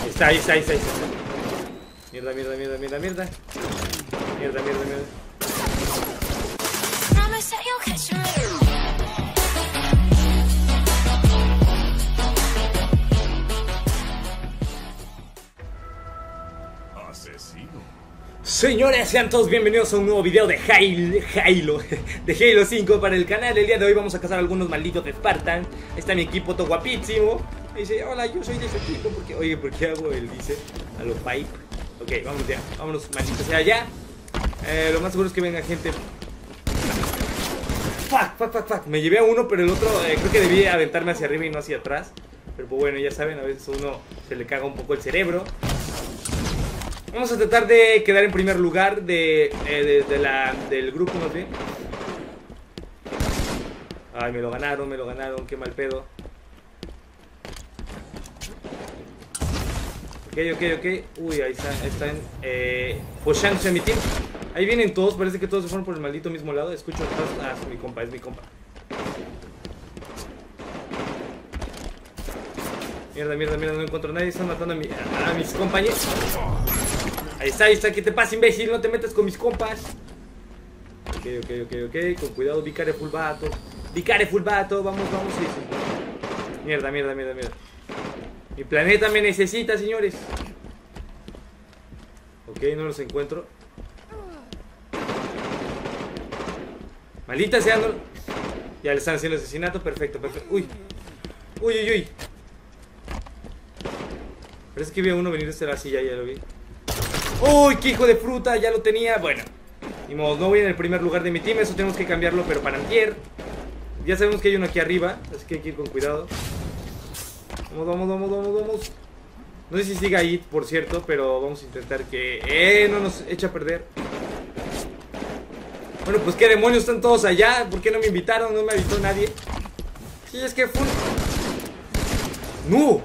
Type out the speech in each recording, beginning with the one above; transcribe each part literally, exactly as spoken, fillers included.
Está, ahí está, ahí está, ahí está. Mierda, mierda, mierda, mierda, mierda. Mierda, mierda, mierda. Señores, sean todos bienvenidos a un nuevo video de Halo, Halo, de Halo cinco para el canal. El día de hoy vamos a cazar algunos malditos de Spartan. Ahí está mi equipo todo guapísimo. Dice, hola, yo soy de ese equipo. Porque, oye, ¿por qué hago el dice a los pipe? Ok, vamos ya, vámonos malditos sea allá. eh, Lo más seguro es que venga gente. Fuck, fuck, fuck, fuck. Me llevé a uno, pero el otro eh, creo que debí aventarme hacia arriba y no hacia atrás. Pero pues bueno, ya saben, a veces a uno se le caga un poco el cerebro. Vamos a tratar de quedar en primer lugar de, eh, de, de la, del grupo, ¿no? ¿Sí? Ay, me lo ganaron, me lo ganaron, qué mal pedo. Ok, ok, ok. Uy, ahí están, ahí están eh, pushándose a mi team. Ahí vienen todos, parece que todos se fueron por el maldito mismo lado. Escucho atrás, ah, es mi compa, es mi compa. Mierda, mierda, mierda, no encuentro a nadie. Están matando a, mi, a, a mis compañeros. Ahí está, ahí está, ¿qué te pasa, imbécil? No te metas con mis compas. Ok, ok, ok, ok, con cuidado, Vicare full vato. Vicare full vato, vamos, vamos, sí, sí. Mierda, mierda, mierda, mierda. Mi planeta me necesita, señores. Ok, no los encuentro. Maldita sea, no. Ya le están haciendo asesinato, perfecto, perfecto. Uy, uy, uy, uy. Parece que vi a uno venir de este lado, sí, ya, ya lo vi. ¡Uy, qué hijo de fruta! Ya lo tenía. Bueno, ni modo, no voy en el primer lugar de mi team. Eso tenemos que cambiarlo, pero para antier. Ya sabemos que hay uno aquí arriba, así que hay que ir con cuidado. Vamos, vamos, vamos, vamos, vamos. No sé si siga ahí, por cierto, pero vamos a intentar que... ¡Eh! No nos eche a perder. Bueno, pues qué demonios, están todos allá. ¿Por qué no me invitaron? No me invitó nadie. Sí, es que fue... ¡No!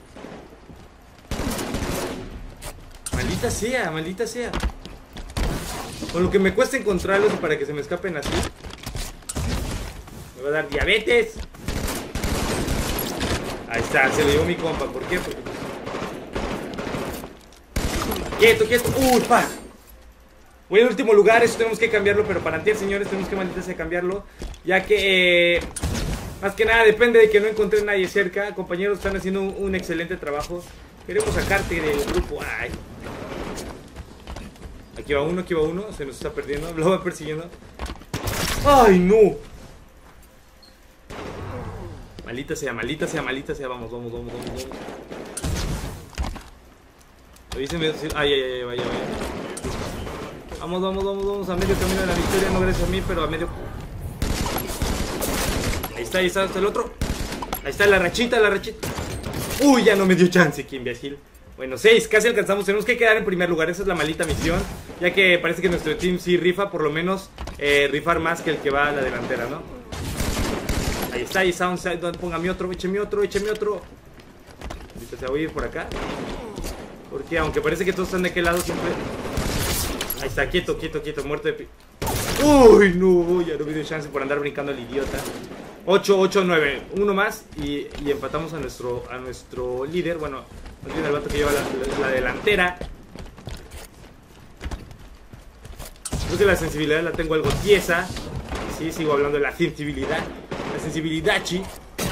Maldita sea, maldita sea. Con lo que me cuesta encontrarlos y para que se me escapen así. Me va a dar diabetes. Ahí está, se lo llevó mi compa. ¿Por qué? Porque... Quieto, quieto. Uy, pa. Voy en último lugar, eso tenemos que cambiarlo. Pero para antier, señores, tenemos que maldita sea cambiarlo. Ya que eh, más que nada depende de que no encontré a nadie cerca. Compañeros, están haciendo un, un excelente trabajo. Queremos sacarte del grupo. Ay. Aquí va uno, aquí va uno. Se nos está perdiendo, lo va persiguiendo. ¡Ay, no! Maldita sea, maldita sea, maldita sea. Vamos, vamos, vamos, vamos, vamos. Avísenme. Ay, ay, ay, vaya, vaya. Vamos, vamos, vamos, vamos. A medio camino de la victoria. No gracias a mí, pero a medio. Ahí está, ahí está, hasta el otro. Ahí está la rachita, la rachita. Uy, ya no me dio chance, qué imbécil. Bueno, seis, casi alcanzamos. Tenemos que quedar en primer lugar, esa es la maldita misión. Ya que parece que nuestro team sí rifa. Por lo menos eh, rifar más que el que va a la delantera, ¿no? Ahí está, ahí está. Póngame otro, écheme otro, écheme otro. Ahorita se va a ir por acá. Porque aunque parece que todos están de aquel lado, siempre... Ahí está, quieto, quieto, quieto, muerto de pi... Uy, no, ya no me dio chance por andar brincando al idiota. ocho, ocho, nueve, uno más y, y empatamos a nuestro a nuestro líder. Bueno, no tiene el vato que lleva la, la, la delantera. Creo que la sensibilidad la tengo algo tiesa. Sí, sigo hablando de la sensibilidad. La sensibilidad, chi.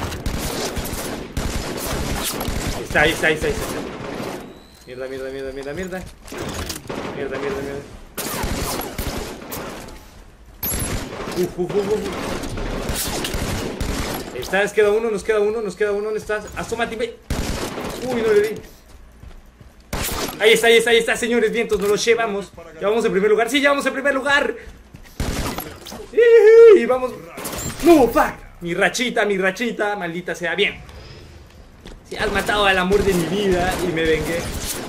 Ahí está, ahí está, ahí está, ahí está. Mierda, mierda, mierda, mierda, mierda. Mierda, mierda, mierda. Uf, uf, uf, uf. Ahí está, nos queda uno, nos queda uno, nos queda uno. ¿Dónde estás? Asómate, ve. Uy, no le di. Ahí está, ahí está, ahí está, señores vientos, nos los llevamos. Ya vamos en primer lugar, sí, ya vamos en primer lugar. Y vamos. No, fuck. Mi rachita, mi rachita, maldita sea, bien. Si has matado al amor de mi vida y me vengué.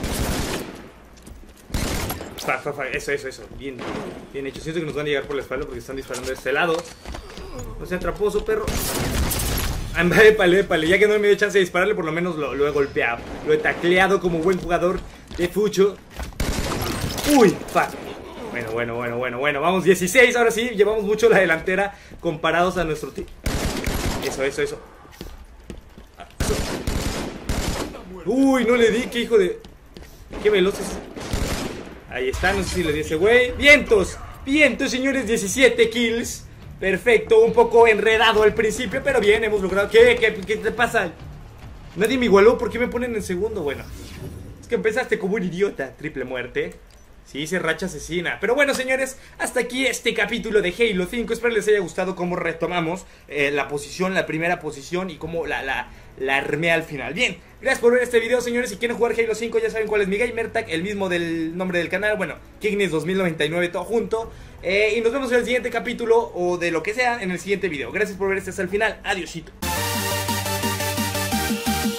Fuck, fuck, fuck, eso, eso, eso, bien, bien hecho. Siento que nos van a llegar por la espalda porque están disparando de este lado. No sea traposo, perro. Anda, épale, épale. Ya que no me dio chance de dispararle, por lo menos lo, lo he golpeado. Lo he tacleado como buen jugador de fucho. Uy, fuck. Bueno, bueno, bueno, bueno, bueno. Vamos, dieciséis, ahora sí. Llevamos mucho la delantera comparados a nuestro team. Eso, eso, eso. Uy, no le di, qué hijo de... Qué veloces. Ahí está, no sé si le di ese güey. Vientos, vientos, señores, diecisiete kills. Perfecto, un poco enredado al principio, pero bien, hemos logrado... ¿Qué? ¿Qué, qué te pasa? Nadie me igualó, ¿por qué me ponen en segundo? Bueno, es que empezaste como un idiota. Triple muerte. Sí, hice racha asesina. Pero bueno, señores, hasta aquí este capítulo de Halo cinco. Espero les haya gustado cómo retomamos eh, la posición, la primera posición y cómo la, la, la armé al final. Bien, gracias por ver este video, señores. Si quieren jugar Halo cinco ya saben cuál es mi gamertag, el mismo del nombre del canal. Bueno, Kignis dos mil noventa y nueve, todo junto. eh, Y nos vemos en el siguiente capítulo o de lo que sea en el siguiente video. Gracias por ver este hasta el final. Adiósito.